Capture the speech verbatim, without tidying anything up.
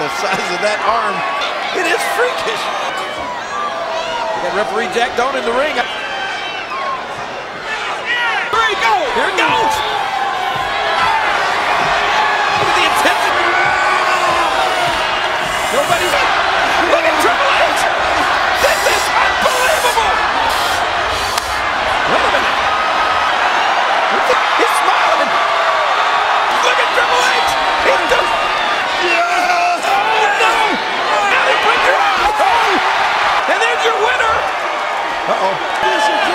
the size of that arm. It is freakish. We got referee Jack Doan in the ring. Here he goes. Here it goes. Look at the intensity. Nobody's. Look at Triple H. This is unbelievable. Wait a minute. He's smiling. Look at Triple H. He's just. Yes. Oh no. Now they bring your arm home. And there's your winner. Uh oh.